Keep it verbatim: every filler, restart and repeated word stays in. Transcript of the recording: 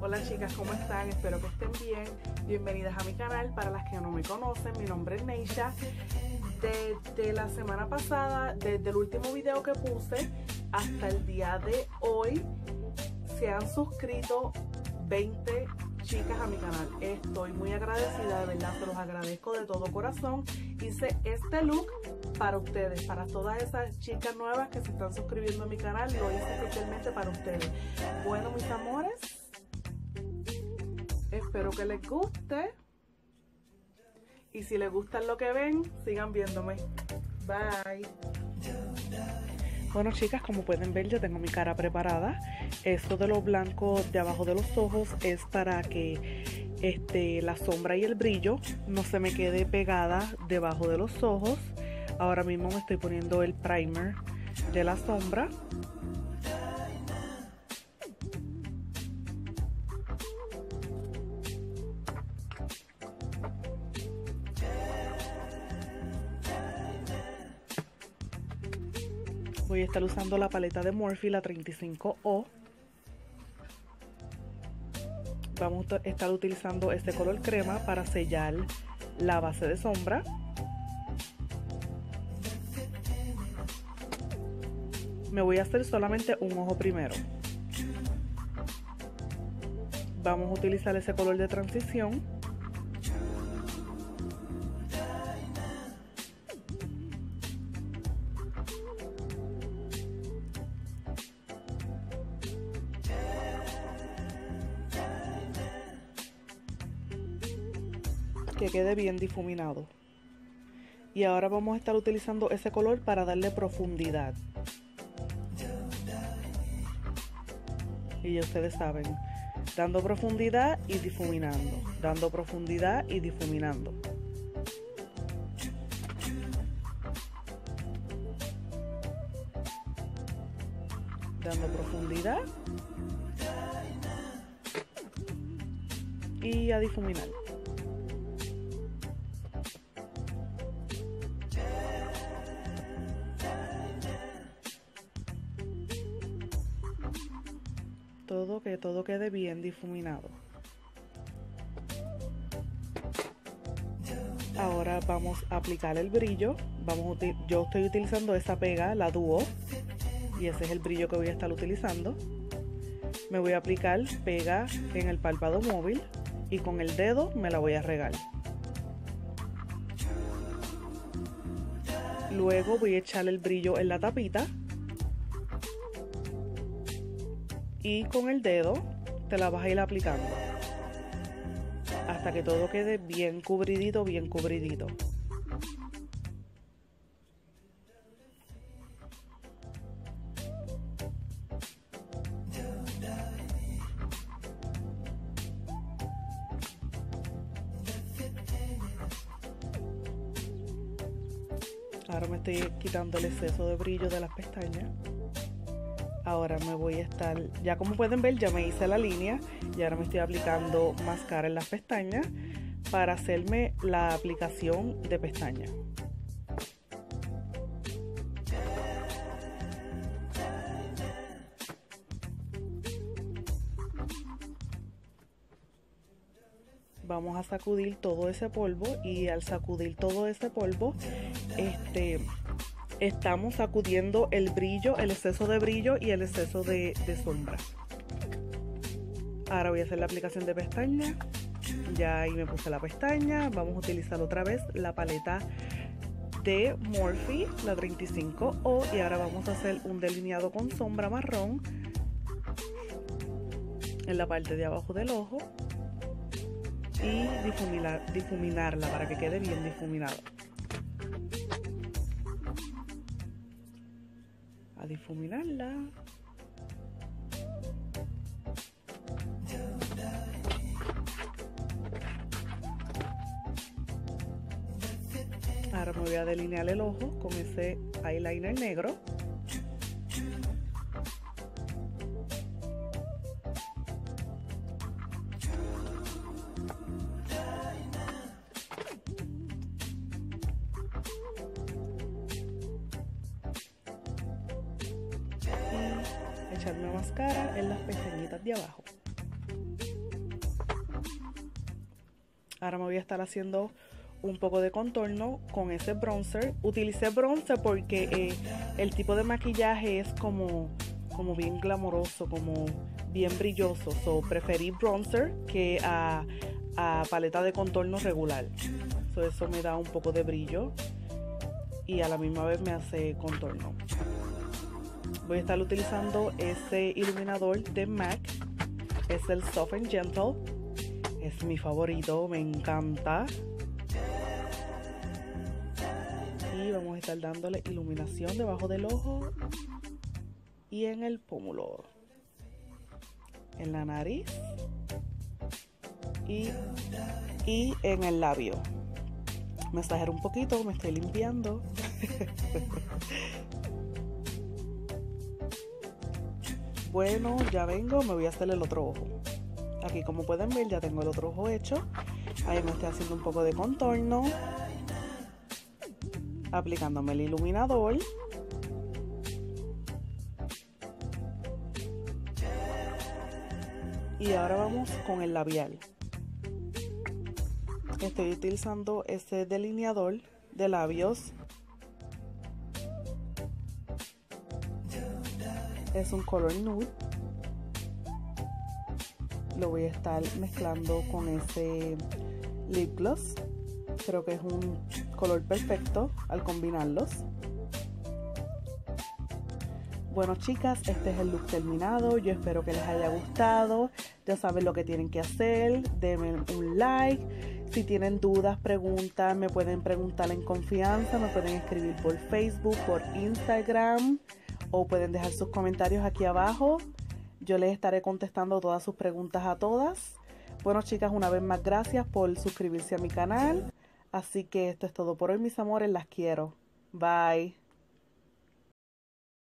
Hola chicas, ¿cómo están? Espero que estén bien. Bienvenidas a mi canal. Para las que no me conocen, mi nombre es Neisha. Desde la semana pasada, desde el último video que puse hasta el día de hoy, se han suscrito veinte chicas a mi canal. Estoy muy agradecida, de verdad, se los agradezco de todo corazón. Hice este look para ustedes, para todas esas chicas nuevas que se están suscribiendo a mi canal. Lo hice especialmente para ustedes. Bueno, mis amores, espero que les guste. Y si les gusta lo que ven, sigan viéndome. Bye. Bueno chicas, como pueden ver, yo tengo mi cara preparada. Esto de lo blanco de abajo de los ojos es para que este, la sombra y el brillo no se me quede pegada debajo de los ojos. Ahora mismo me estoy poniendo el primer de la sombra. Voy a estar usando la paleta de Morphe, la treinta y cinco O. Vamos a estar utilizando este color crema para sellar la base de sombra. Me voy a hacer solamente un ojo primero. Vamos a utilizar ese color de transición. Que quede bien difuminado. Y ahora vamos a estar utilizando ese color para darle profundidad. Y ya ustedes saben, dando profundidad y difuminando, dando profundidad y difuminando. Dando profundidad y a difuminar. Todo, que todo quede bien difuminado. Ahora vamos a aplicar el brillo. Vamos a yo estoy utilizando esta pega, la Duo, y ese es el brillo que voy a estar utilizando. Me voy a aplicar pega en el párpado móvil y con el dedo me la voy a regar. Luego voy a echar el brillo en la tapita. Y con el dedo te la vas a ir aplicando hasta que todo quede bien cubridito, bien cubridito. Ahora me estoy quitando el exceso de brillo de las pestañas. Ahora me voy a estar, ya como pueden ver, ya me hice la línea y ahora me estoy aplicando máscara en las pestañas para hacerme la aplicación de pestaña. Vamos a sacudir todo ese polvo y al sacudir todo ese polvo, este... estamos sacudiendo el brillo, el exceso de brillo y el exceso de, de sombra. Ahora voy a hacer la aplicación de pestaña. Ya ahí me puse la pestaña. Vamos a utilizar otra vez la paleta de Morphe, la treinta y cinco O. Y ahora vamos a hacer un delineado con sombra marrón en la parte de abajo del ojo. Y difuminar, difuminarla para que quede bien difuminado. A difuminarla. Ahora me voy a delinear el ojo con ese eyeliner negro. echarme máscara en las pestañitas de abajo. Ahora me voy a estar haciendo un poco de contorno con ese bronzer. Utilicé bronzer porque eh, el tipo de maquillaje es como, como bien glamoroso, como bien brilloso. So, preferí bronzer que a, a paleta de contorno regular. So, eso me da un poco de brillo y a la misma vez me hace contorno. Voy a estar utilizando ese iluminador de MAC. Es el Soft and Gentle. Es mi favorito, me encanta. Y vamos a estar dándole iluminación debajo del ojo y en el pómulo, en la nariz y, y en el labio. Me exagero un poquito, me estoy limpiando. Bueno, ya vengo, me voy a hacer el otro ojo. Aquí, como pueden ver, ya tengo el otro ojo hecho. Ahí me estoy haciendo un poco de contorno, aplicándome el iluminador. Y ahora vamos con el labial. Estoy utilizando ese delineador de labios. Es un color nude. Lo voy a estar mezclando con ese lip gloss. Creo que es un color perfecto al combinarlos. Bueno, chicas, este es el look terminado. Yo espero que les haya gustado. Ya saben lo que tienen que hacer. Denme un like. Si tienen dudas, preguntas, me pueden preguntar en confianza. Me pueden escribir por Facebook, por Instagram, o pueden dejar sus comentarios aquí abajo. Yo les estaré contestando todas sus preguntas a todas. Bueno, chicas, una vez más, gracias por suscribirse a mi canal. Así que esto es todo por hoy, mis amores. Las quiero. Bye.